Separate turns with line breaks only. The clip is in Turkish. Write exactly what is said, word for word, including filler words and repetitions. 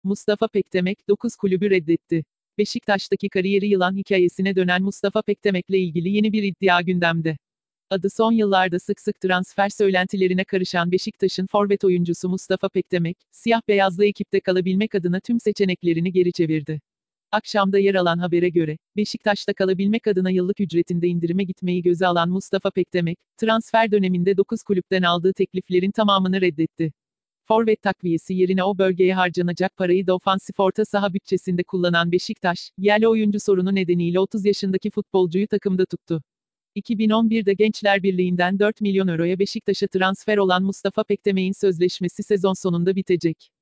Mustafa Pekdemek, dokuz kulübü reddetti. Beşiktaş'taki kariyeri yılan hikayesine dönen Mustafa Pekdemek'le ilgili yeni bir iddia gündemde. Adı son yıllarda sık sık transfer söylentilerine karışan Beşiktaş'ın forvet oyuncusu Mustafa Pekdemek, siyah beyazlı ekipte kalabilmek adına tüm seçeneklerini geri çevirdi. Akşamda yer alan habere göre, Beşiktaş'ta kalabilmek adına yıllık ücretinde indirime gitmeyi göze alan Mustafa Pekdemek, transfer döneminde dokuz kulüpten aldığı tekliflerin tamamını reddetti. Forvet takviyesi yerine o bölgeye harcanacak parayı da ofansif orta saha bütçesinde kullanan Beşiktaş, yerli oyuncu sorunu nedeniyle otuz yaşındaki futbolcuyu takımda tuttu. iki bin on birde Gençler Birliği'nden dört milyon euroya Beşiktaş'a transfer olan Mustafa Pekdemek'in sözleşmesi sezon sonunda bitecek.